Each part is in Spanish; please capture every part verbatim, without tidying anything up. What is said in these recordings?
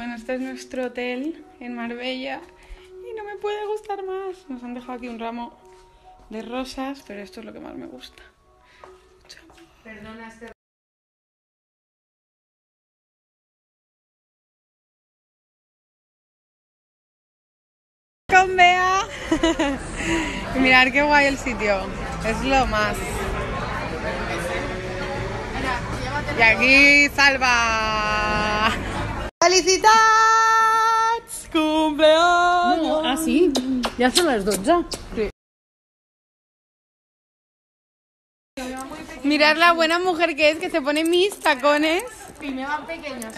Bueno, este es nuestro hotel en Marbella y no me puede gustar más. Nos han dejado aquí un ramo de rosas, pero esto es lo que más me gusta. Mucho amor. Perdona, este... Con Bea. Y mirad qué guay el sitio. Es lo más. Y aquí Salva. ¡Felicitats! ¡Cumpleaños! No, ah, sí. Ya son las dotze. Sí. Mirad la buena mujer que es, que se pone mis tacones. Y me van pequeños.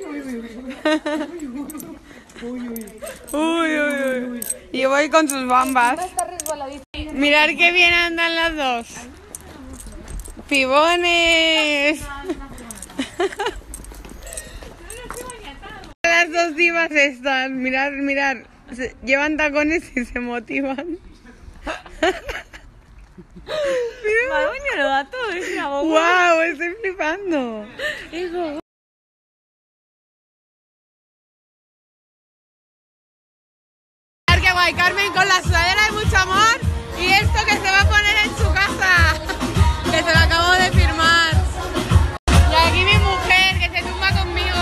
Uy, uy, uy. Y voy con sus bambas. Mirad qué bien andan las dos. Pibones. Las dos divas están. Mirad, mirad. Se- llevan tacones y se motivan. Madre lo da todo, es una bomba. ¡Wow! Estoy flipando. Hijo. ¡Qué guay! Carmen con la sudadera de mucho amor y esto que se va a poner en su casa, que se lo acabo de firmar. Y aquí mi mujer, que se tumba conmigo.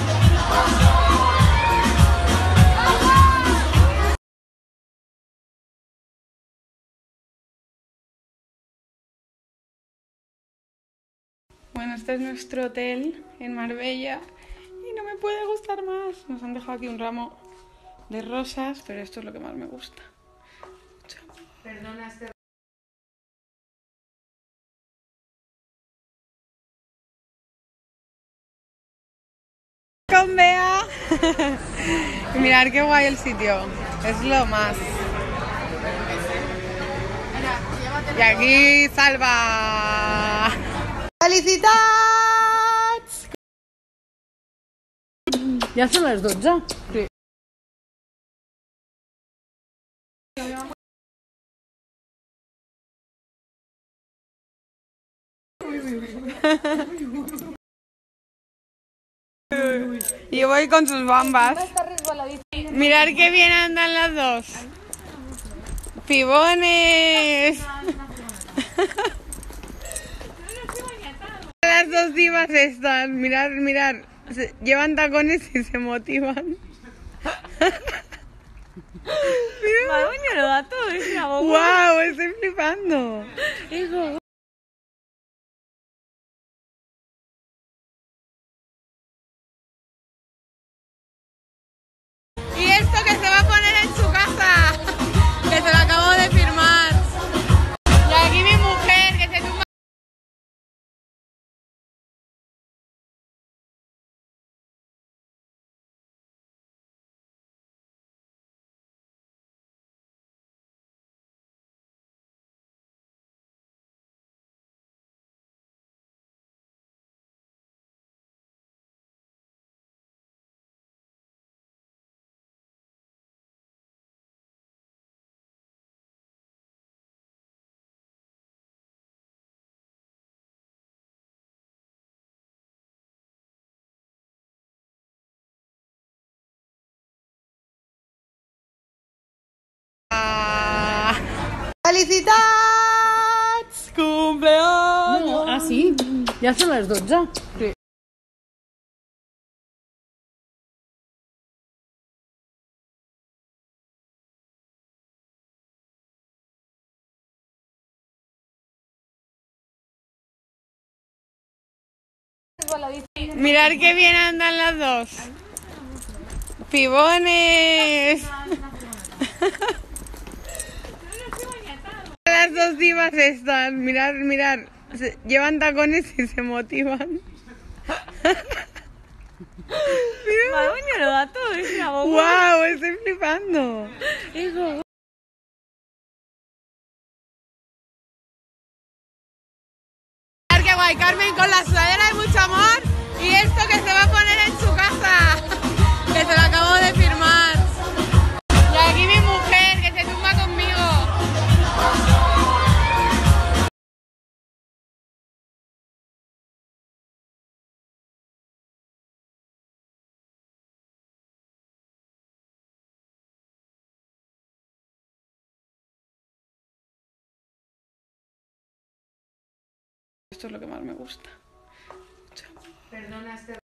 Bueno, este es nuestro hotel en Marbella y no me puede gustar más. Nos han dejado aquí un ramo de rosas, pero esto es lo que más me gusta. Mucho amor. Perdona, este... Con Bea. Y mirad qué guay el sitio. Es lo más. Y aquí Salva. ¡Felicitats! Ya son las dotze. Sí. Y voy con sus bambas. Mirad qué bien andan las dos. Pibones. Las dos divas están. Mirad, mirad. Se- llevan tacones y se motivan. Madre lo da todo, es una bomba. ¡Wow! Estoy flipando. Hijo. Y esto que se va a poner en su casa, que se lo acabo de firmar. Y aquí mi mujer, que se tumba. ¡Felicitats! ¡Cumpleaños! No, ah, sí. Ya son las dotze. Sí. Mirad qué bien andan las dos. Pibones. Las dos divas están. Mirad, mirad. Se- llevan tacones y se motivan. Madre lo da todo, es una bomba. ¡Wow! Estoy flipando. Hijo. ¡Qué guay! Carmen con la sudadera de mucho amor y esto que se va a poner en su casa, que se lo acabo de firmar. Y aquí mi mujer, que se tumba conmigo. Esto es lo que más me gusta. Perdona, este...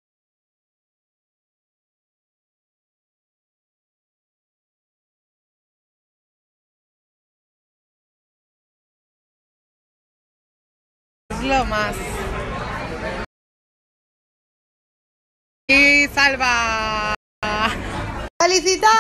Es lo más. Y salva. ¡Felicidad!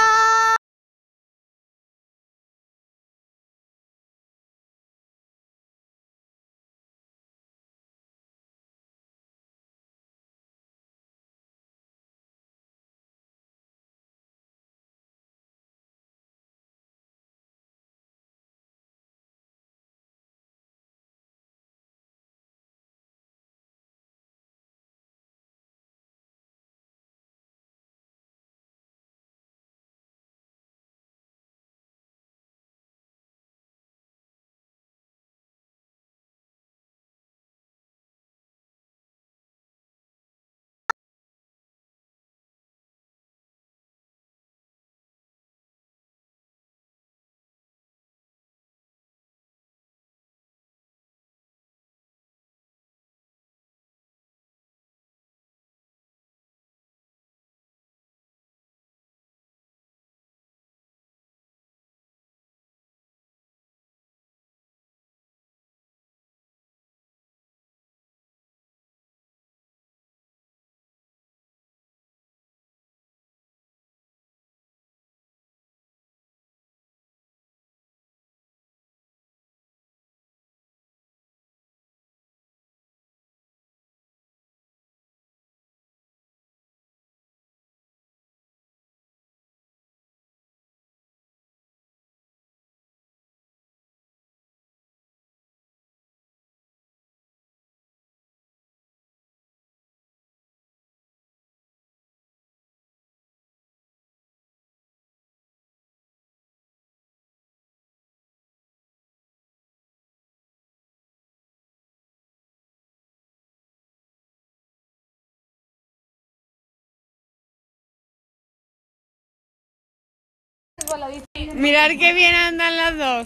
Mirad qué bien andan las dos.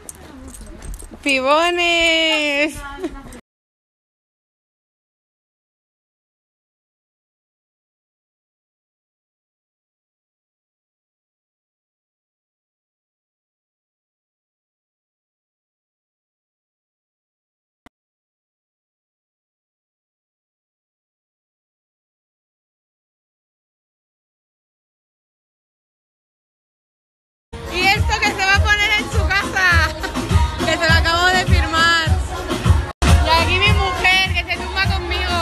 Pibones. Y esto que se va a poner en su casa, que se lo acabo de firmar. Y aquí mi mujer, que se tumba conmigo.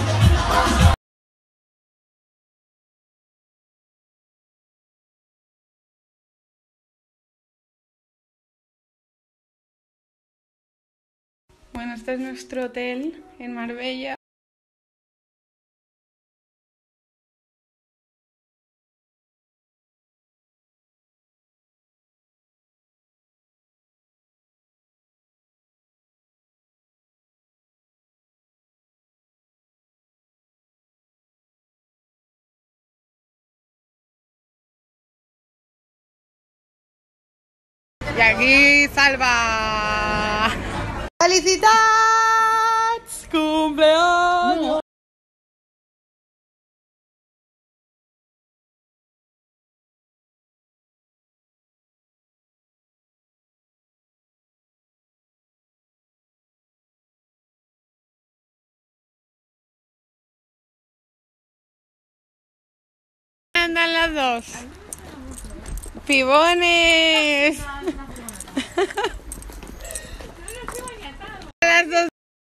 Bueno, este es nuestro hotel en Marbella. Y aquí salva. ¡Felicidad! ¡Cumpleaños! Andan las dos. Pibones. Las dos.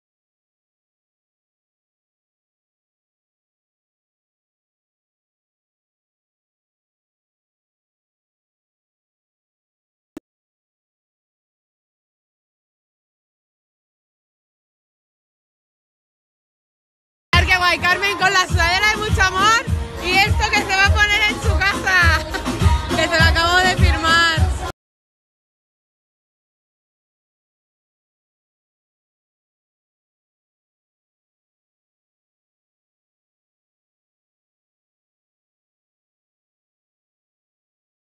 Qué guay, Carmen con la sudadera de mucho amor y esto que se va a poner en su casa, que se lo acabo de firmar.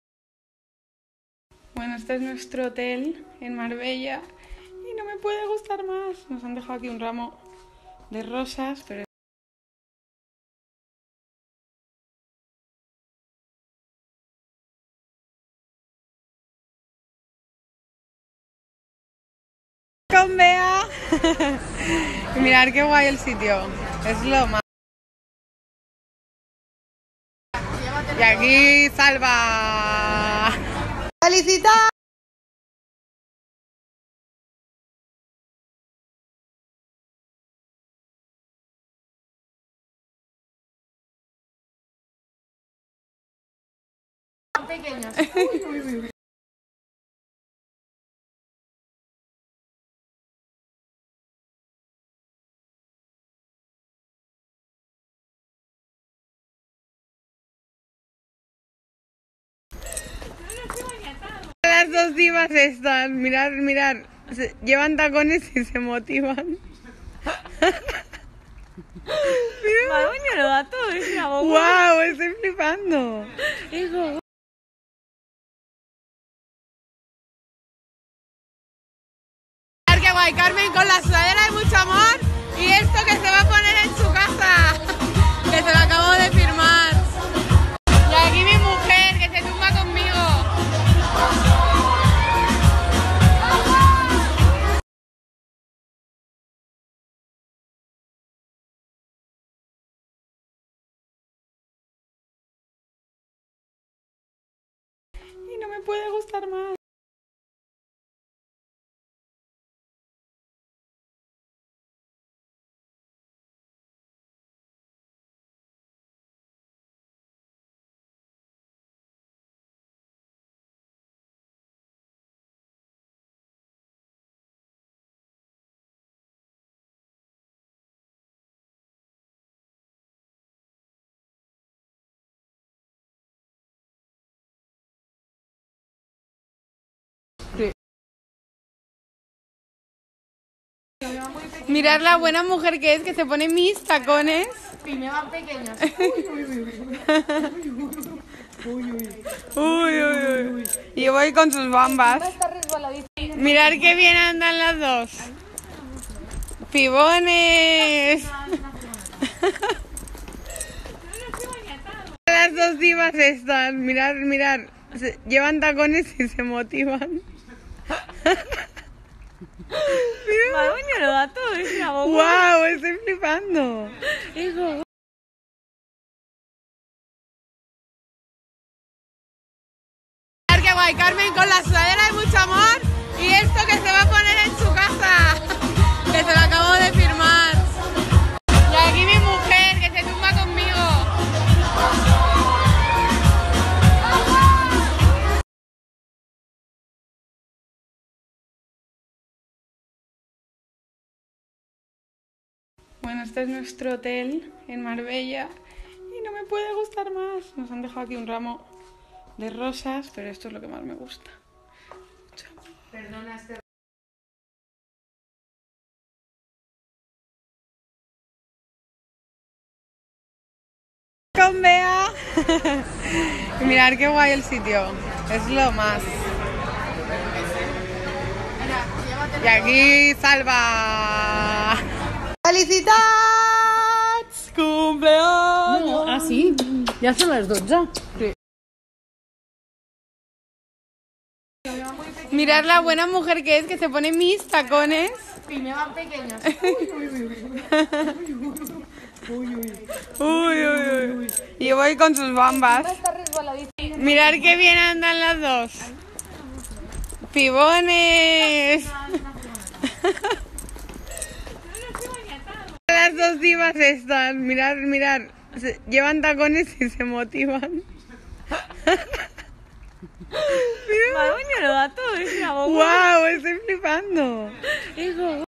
Bueno, este es nuestro hotel en Marbella y no me puede gustar gustar más. Nos han dejado aquí un ramo de rosas, pero... Con Bea. Mirad qué guay el sitio. Es lo más. Y aquí Salva. ¡Felicidad! Pequeños. Uy, uy, uy. Las dos divas están, mirad, mirad, se, llevan tacones y se motivan. Madoña lo da todo, es una boca. ¡Wow! Estoy flipando. Hijo. ¡Qué guay! Carmen con la sudadera de mucho amor y esto que se va a poner en su casa, que se lo acabo de firmar. Y aquí mi mujer, que se tumba conmigo. Y no me puede gustar más. Mirad la buena mujer que es, que se pone mis tacones. Y me van pequeños. Uy, uy, uy. Y voy con sus bambas. Mirad qué bien andan las dos. Pibones. Las dos divas están, mirad, mirad, se, llevan tacones y se motivan. Madoña lo da todo, es una boca. ¡Wow! Estoy flipando. Hijo. ¡Qué guay! Carmen con la sudadera de mucho amor y esto que se va a poner en su casa, que se lo acabo de firmar. Y aquí mi mujer, que se tumba conmigo. Bueno, este es nuestro hotel en Marbella y no me puede gustar más. Nos han dejado aquí un ramo de rosas, pero esto es lo que más me gusta. Mucho amor. Perdona, este... Con Bea. Mirad qué guay el sitio. Es lo más. Y aquí Salva. ¡Felicidad! ¡Cumpleaños! No, ah, sí. Ya son las dotze. Sí. Mirad la buena mujer que es, que se pone mis tacones. Y me van pequeños. Uy, uy, uy. Y voy con sus bambas. Mirad qué bien andan las dos. Pibones. Las dos divas están, mirad, mirad, se, llevan tacones y se motivan. Madoña lo da todo, es una boca. ¡Wow! Estoy flipando. Hijo.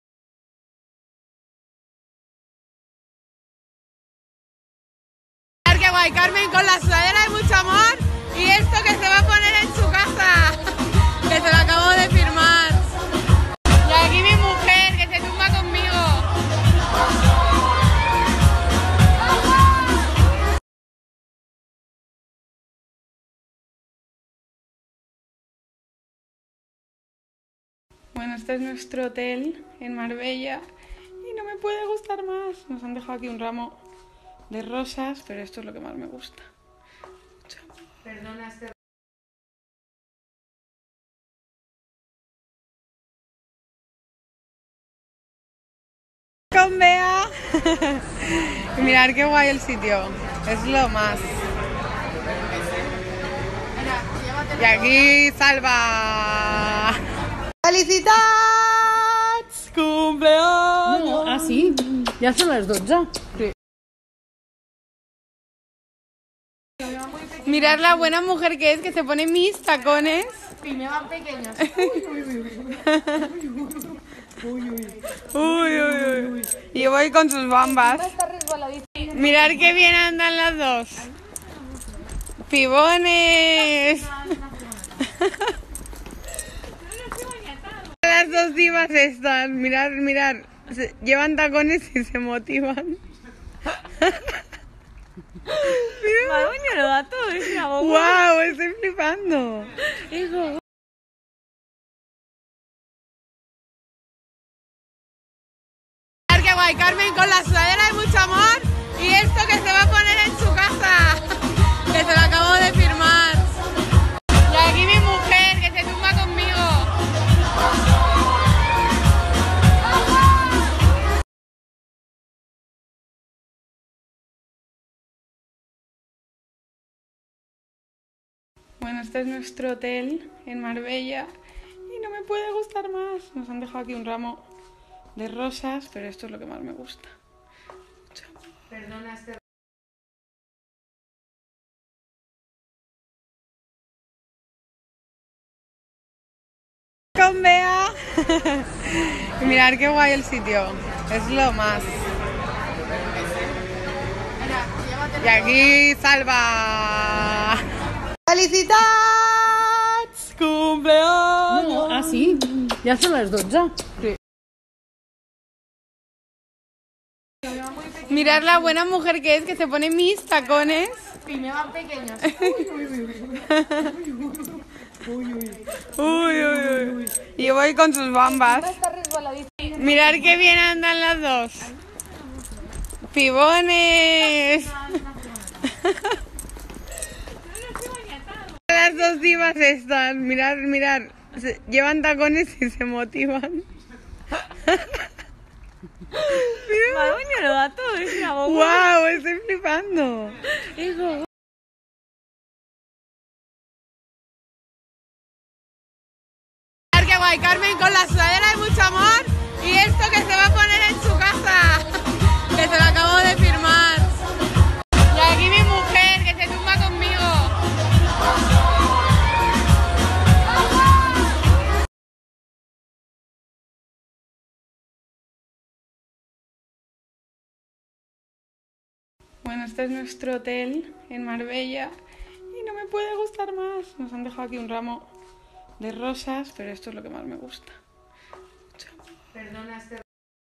¡Qué guay! Carmen con la sudadera de mucho amor y esto que se va a poner en su casa, que se lo acabo de firmar. Y aquí mi mujer, que se tumba conmigo. Bueno, este es nuestro hotel en Marbella y no me puede gustar más. Nos han dejado aquí un ramo de rosas, pero esto es lo que más me gusta. Mucho amor. Perdona, este... Con Bea. Mirad qué guay el sitio. Es lo más. Y aquí Salva. ¡Felicitats! ¡Cumpleaños! No, ah, sí. Ya son las dotze. Sí. Mirad la buena mujer que es, que se pone mis tacones. Y me van pequeños. Uy, uy, uy. Y voy con sus bambas. Mirad qué bien andan las dos. Pibones. Las dos divas están. Mirad, mirad. Se- llevan tacones y se motivan. Madre lo da todo, es una bomba. ¡Wow! Estoy flipando. Hijo. Qué guay, Carmen, con la sudadera hay mucho amor y esto que se va a poner en su casa, que se lo acabo de firmar. Y aquí mi mujer, que se tumba conmigo. Bueno, este es nuestro hotel en Marbella y no me puede gustar más. Nos han dejado aquí un ramo de rosas, pero esto es lo que más me gusta. Mucho amor. Perdona, este... Con Bea. Mirad qué guay el sitio. Es lo más. Y aquí Salva. ¡Felicitats! ¡Cumpleaños! No, ah, sí. Ya son las dotze. Sí. Mirad la buena mujer que es, que se pone mis tacones. Y me van pequeños. Uy, uy, uy. Y voy con sus bambas. Mirad qué bien andan las dos. Pibones. Las dos divas están. Mirad, mirad. Se- llevan tacones y se motivan. Madre lo da todo, es una bomba. ¡Wow! Estoy flipando. Hijo. Qué guay, Carmen, con la sudadera hay mucho amor y esto que se va a poner en su casa, que se lo acabo de firmar. Y aquí mi mujer, que se tumba conmigo. Bueno, este es nuestro hotel en Marbella y no me puede gustar más. Nos han dejado aquí un ramo de rosas, pero esto es lo que más me gusta. Mucho amor. Perdona, este...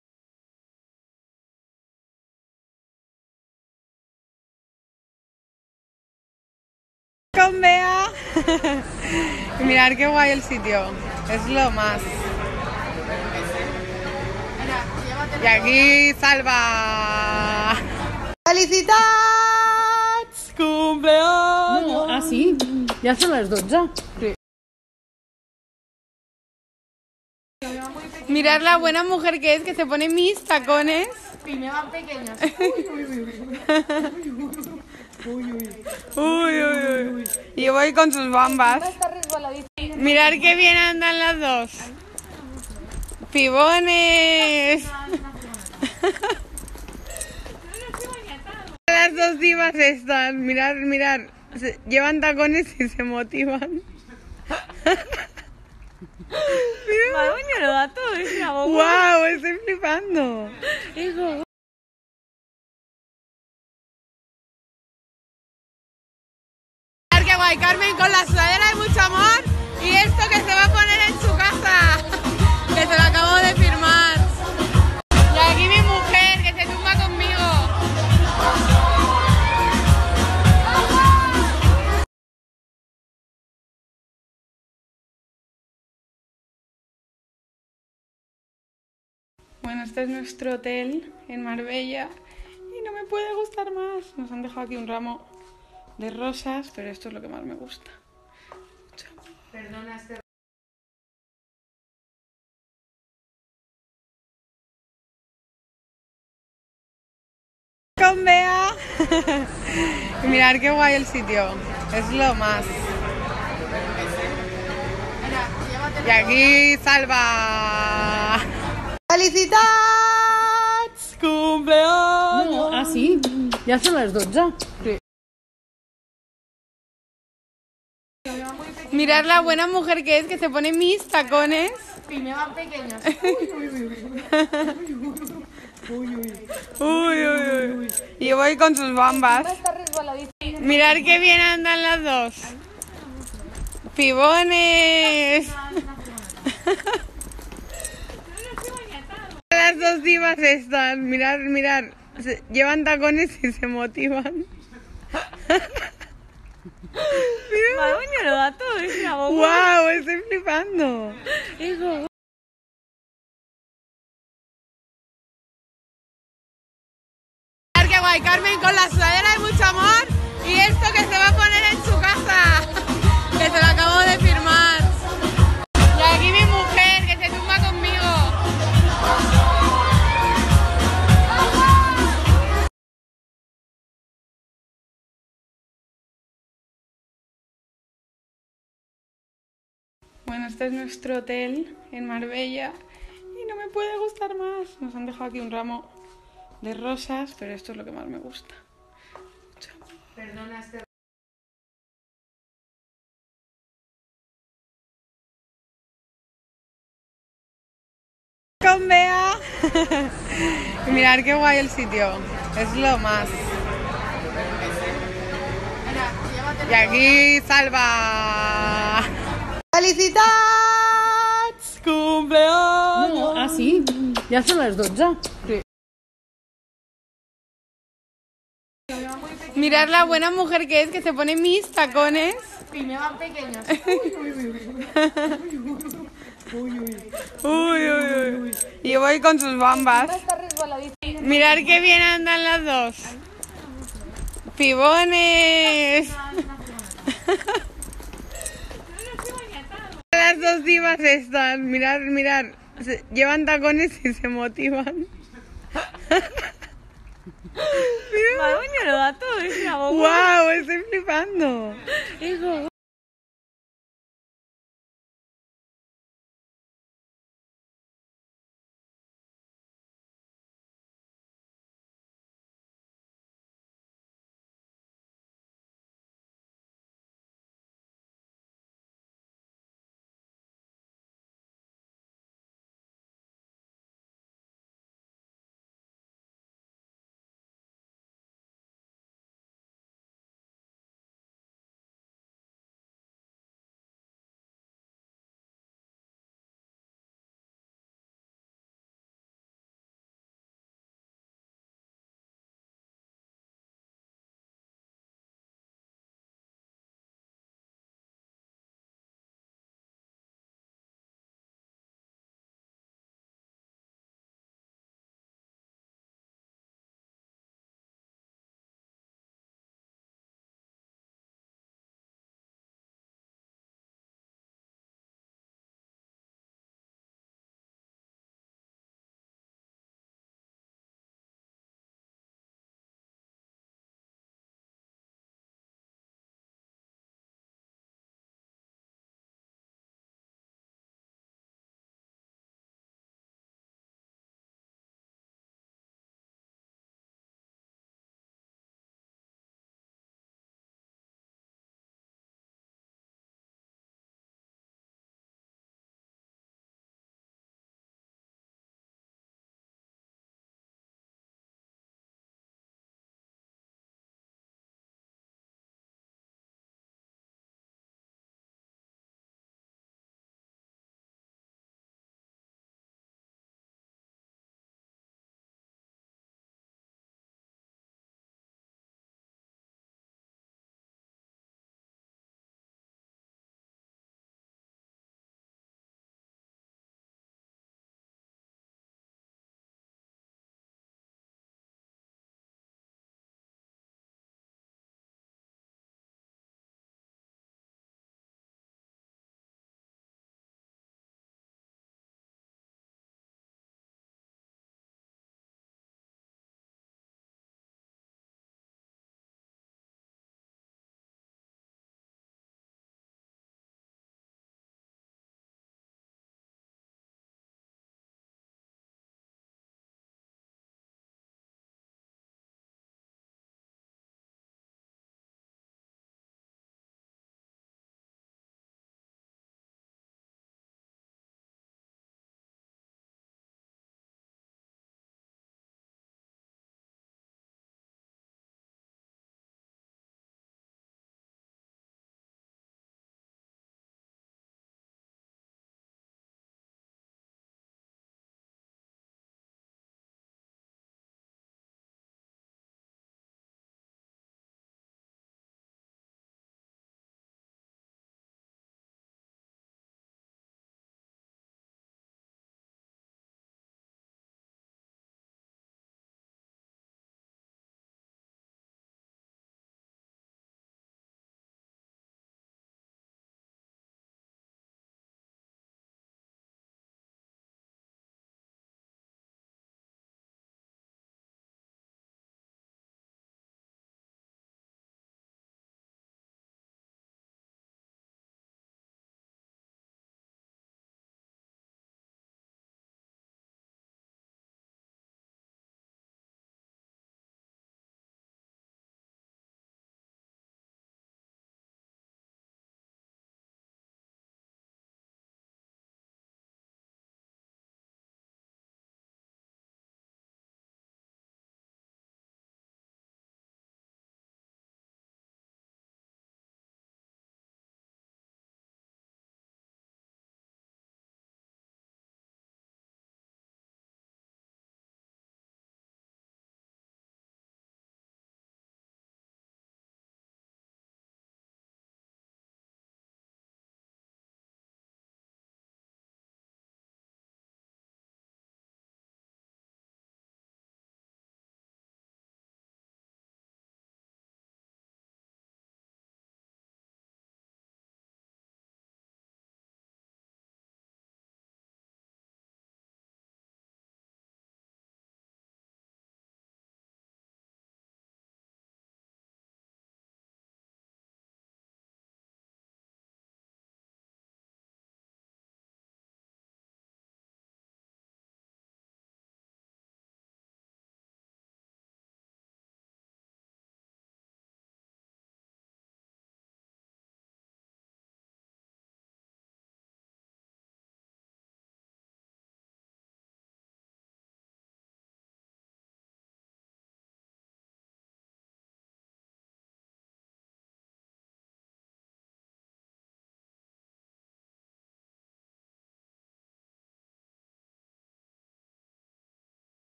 Con Bea. Mirad qué guay el sitio. Es lo más. Y aquí Salva. ¡Felicitats! ¡Cumpleaños! No, ah, sí. Ya son las dotze. Sí. Mirad la buena mujer que es, que se pone mis tacones. Y me van pequeños. Uy, uy, uy. Y voy con sus bambas. Mirad qué bien andan las dos. Pibones. Las dos divas están. Mirad, mirad. Se- llevan tacones y se motivan. Madre lo da todo, es una bomba. ¡Wow! Estoy flipando. Hijo. Qué guay, Carmen, con la sudadera hay mucho amor y esto que se va a poner en su casa, que se lo acabo de firmar. Y aquí mi mujer, que se tumba conmigo. Bueno, este es nuestro hotel en Marbella y no me puede gustar más. Nos han dejado aquí un ramo de rosas, pero esto es lo que más me gusta. Mucho amor. Perdona, este... Con Bea. Mirad qué guay el sitio. Es lo más. Y aquí Salva. ¡Felicitats! ¡Cumpleaños! No, ah, sí. Ya son las dotze. Sí. Mirad la buena mujer que es, que se pone mis tacones. Y me van pequeños. Uy, uy, uy. Y voy con sus bambas. Mirad qué bien andan las dos. Pibones. Las dos divas están. Mirad, mirad. Se llevan tacones y se motivan. Madre lo da todo, es una bomba. ¡Wow! Estoy flipando. Hijo. ¡Qué guay! Carmen con la sudadera de mucho amor y esto que se va a poner en su casa, que se lo acabo de firmar. Y aquí mi mujer que se tumba conmigo. Bueno, este es nuestro hotel en Marbella y no me puede gustar más. Nos han dejado aquí un ramo de rosas, pero esto es lo que más me gusta. Mucho amor. Perdona, este... Con Bea. Mirad qué guay el sitio. Es lo más. Y aquí Salva. ¡Felicitats! ¡Cumpleaños! No, ah, sí. Ya son las dotze. Sí. Mirad la buena mujer que es, que se pone mis tacones. Y me van pequeños. Uy, uy, uy. Y voy con sus bambas. Mirad qué bien andan las dos. Pibones. Las dos divas están. Mirad, mirad. Se llevan tacones y se motivan. Madre lo da todo, es una bomba. ¡Wow! Estoy flipando. Hijo.